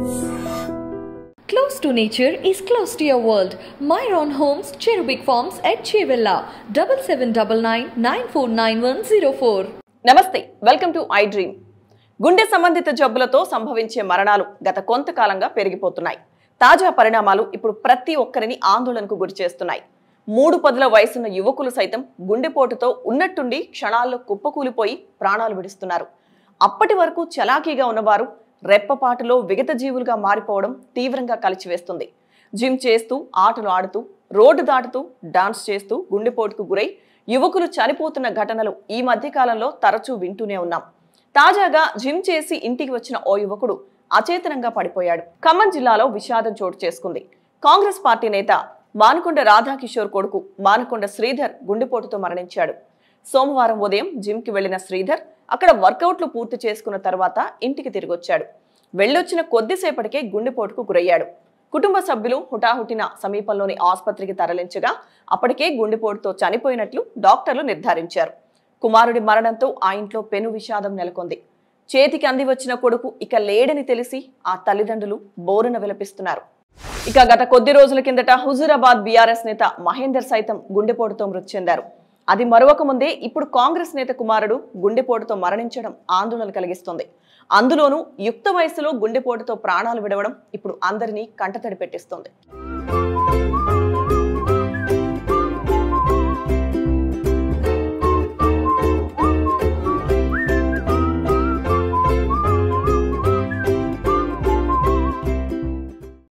Close to nature is close to your world. Myron Homes, Cherubic Farms at Chevilla, 7799949104. నమస్తే, welcome to iDream. గుండె సంబంధిత జబ్బులతో సంభవించే మరణాలు గత కొంతకాలంగా పెరిగిపోతున్నాయి. తాజా పరిణామాలు ఇప్పుడు ప్రతి ఒక్కరిని ఆందోళనకు గురి చేస్తున్నాయి. 3 పదుల వయసున్న యువకులు సైతం గుండెపోటుతో ఉన్నట్టుండి క్షణాల్లో కుప్పకూలిపోయి ప్రాణాలు విడుస్తున్నారు. అప్పటి వరకు చలాకీగా ఉన్నవారు రెప్పపాటులో విగత జీవులుగా మారిపోవడం తీవ్రంగా కలిచివేస్తుంది. జిమ్ చేస్తూ, ఆటలు ఆడుతూ, రోడ్డు దాటుతూ, డాన్స్ చేస్తూ గుండెపోటుకు గురై యువకులు చనిపోతున్న ఘటనలు ఈ మధ్య కాలంలో తరచూ వింటూనే ఉన్నాం. తాజాగా జిమ్ చేసి ఇంటికి వచ్చిన ఓ యువకుడు అచేతనంగా పడిపోయాడు. ఖమ్మం జిల్లాలో విషాదం చోటు చేసుకుంది. కాంగ్రెస్ పార్టీ నేత మానుకొండ రాధా కిషోర్ కొడుకు మానుకొండ శ్రీధర్ గుండెపోటుతో మరణించాడు. సోమవారం ఉదయం జిమ్ కి వెళ్లిన శ్రీధర్ అక్కడ వర్కౌట్లు పూర్తి చేసుకున్న తర్వాత ఇంటికి తిరిగొచ్చాడు. వెళ్ళొచ్చిన కొద్దిసేపటికే గుండెపోటుకు గురయ్యాడు. కుటుంబ సభ్యులు హుటాహుటిన సమీపంలోని ఆసుపత్రికి తరలించగా అప్పటికే గుండెపోటుతో చనిపోయినట్లు డాక్టర్లు నిర్ధారించారు. కుమారుడి మరణంతో ఆ ఇంట్లో పెను విషాదం నెలకొంది. చేతికి అంది వచ్చిన కొడుకు ఇక లేడని తెలిసి ఆ తల్లిదండ్రులు బోరున విలపిస్తున్నారు. ఇక గత కొద్ది రోజుల కిందట హుజూరాబాద్ బీఆర్ఎస్ నేత మహేందర్ సైతం గుండెపోటుతో మృతి చెందారు. అది మరొక ముందే ఇప్పుడు కాంగ్రెస్ నేత కుమారుడు గుండెపోటుతో మరణించడం ఆందోళన కలిగిస్తుంది. అందులోనూ యుక్త వయసులో గుండెపోటుతో ప్రాణాలు విడవడం ఇప్పుడు అందరినీ కంటతడి పెట్టిస్తోంది.